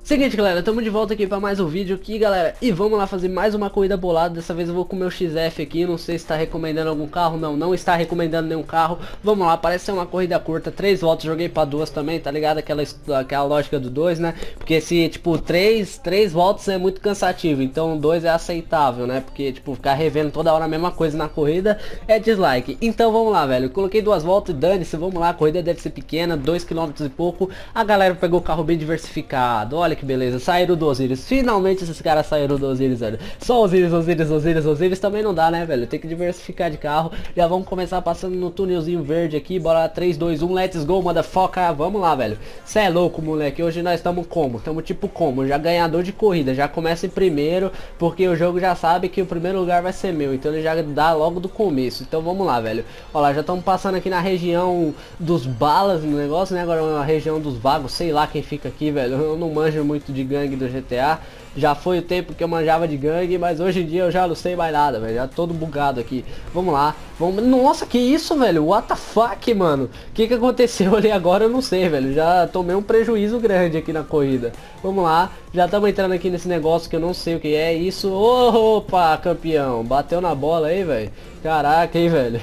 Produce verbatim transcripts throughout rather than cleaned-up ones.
Seguinte, galera, estamos de volta aqui para mais um vídeo aqui, galera. E vamos lá fazer mais uma corrida bolada. Dessa vez eu vou com o meu X F aqui. Não sei se está recomendando algum carro. Não, não está recomendando nenhum carro. Vamos lá, parece ser uma corrida curta. Três voltas, joguei para duas também, tá ligado? Aquela, aquela lógica do dois, né? Porque se, tipo, três, três voltas é muito cansativo. Então dois é aceitável, né? Porque, tipo, ficar revendo toda hora a mesma coisa na corrida é dislike. Então vamos lá, velho. Eu coloquei duas voltas e dane-se, vamos lá. A corrida deve ser pequena, dois quilômetros e pouco. A galera pegou o carro bem diversificado. Olha que beleza, saíram do Osiris. Finalmente esses caras saíram do Osiris, velho. Só Osiris, Osiris, Osiris, Osiris também não dá, né, velho? Tem que diversificar de carro. Já vamos começar passando no túnelzinho verde aqui. Bora lá, três, dois, um, let's go, motherfucker. Vamos lá, velho. Cê é louco, moleque. Hoje nós estamos como? Estamos tipo como? Já ganhador de corrida. Já começa em primeiro, porque o jogo já sabe que o primeiro lugar vai ser meu. Então ele já dá logo do começo. Então vamos lá, velho. Olha lá, já estamos passando aqui na região dos balas no negócio, né? Agora é uma região dos vagos. Sei lá quem fica aqui, velho. Eu não manjo muito de gangue do G T A. Já foi o tempo que eu manjava de gangue, mas hoje em dia eu já não sei mais nada, velho. Já todo bugado aqui. Vamos lá. Vamos... Nossa, que isso, velho? What the fuck, mano? O que que aconteceu ali agora eu não sei, velho. Já tomei um prejuízo grande aqui na corrida. Vamos lá. Já estamos entrando aqui nesse negócio que eu não sei o que é isso. Opa, campeão. Bateu na bola aí, velho. Caraca, hein, velho.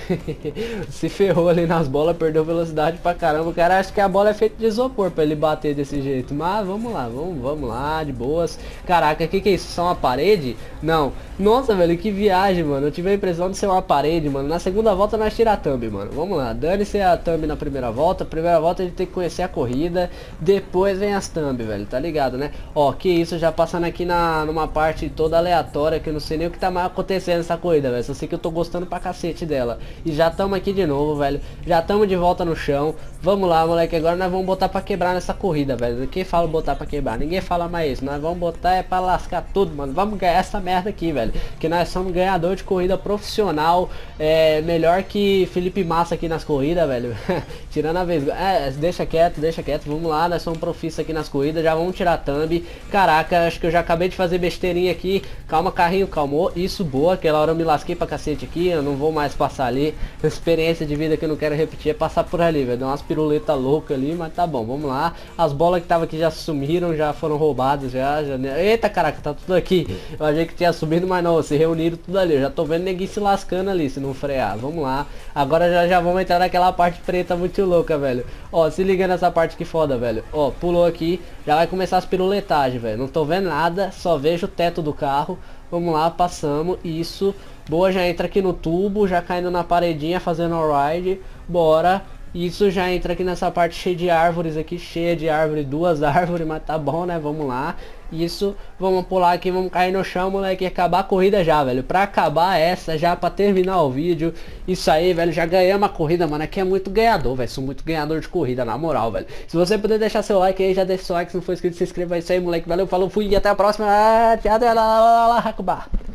Se ferrou ali nas bolas, perdeu velocidade pra caramba. O cara acha que a bola é feita de isopor pra ele bater desse jeito. Mas vamos lá, vamos, vamos lá, de boas. Caraca, o que que é isso? Só uma parede? Não. Nossa, velho, que viagem, mano. Eu tive a impressão de ser uma parede, mano. Na segunda volta nós tira a thumb, mano. Vamos lá. Dane-se a thumb na primeira volta. Primeira volta a gente tem que conhecer a corrida. Depois vem as thumb, velho. Tá ligado, né? Ó, que isso, já passando aqui na, numa parte toda aleatória, que eu não sei nem o que tá mais acontecendo nessa corrida, velho. Só sei que eu tô gostando pra cacete dela. E já estamos aqui de novo, velho. Já estamos de volta no chão. Vamos lá, moleque. Agora nós vamos botar pra quebrar nessa corrida, velho. Quem fala botar pra quebrar? Ninguém fala mais isso. Nós vamos botar é pra lascar tudo, mano. Vamos ganhar essa merda aqui, velho. Que nós somos ganhador de corrida profissional. É melhor que Felipe Massa aqui nas corridas, velho. Tirando a vez. É, deixa quieto, deixa quieto. Vamos lá, nós somos profissa aqui nas corridas. Já vamos tirar a thumb. Caraca, acho que eu já acabei de fazer besteirinha aqui. Calma, carrinho, calmou. Isso, boa. Aquela hora eu me lasquei pra cacete aqui. Eu não vou mais passar ali. Experiência de vida que eu não quero repetir é passar por ali, velho. Deu umas piruletas loucas ali, mas tá bom, vamos lá. As bolas que tava aqui já sumiram, já foram roubadas, já, já... Eita, caraca, tá tudo aqui. Eu achei que tinha sumido, mas não, se reuniram tudo ali. Eu já tô vendo ninguém se lascando ali, se não frear. Vamos lá. Agora já, já vamos entrar naquela parte preta muito louca, velho. Ó, se liga nessa parte que foda, velho. Ó, pulou aqui, já vai começar as piruletagens, velho. Não tô vendo nada, só vejo o teto do carro. Vamos lá, passamos, isso. Boa, já entra aqui no tubo, já caindo na paredinha, fazendo all-ride. Bora. Isso já entra aqui nessa parte cheia de árvores aqui, cheia de árvore, duas árvores, mas tá bom, né? Vamos lá. Isso, vamos pular aqui, vamos cair no chão, moleque, e acabar a corrida já, velho. Pra acabar essa, já pra terminar o vídeo. Isso aí, velho, já ganhamos a corrida, mano. Aqui é muito ganhador, velho. Sou muito ganhador de corrida, na moral, velho. Se você puder deixar seu like aí, já deixa seu like. Se não for inscrito, se inscreva. É isso aí, moleque. Valeu, falou, fui e até a próxima. Tchau,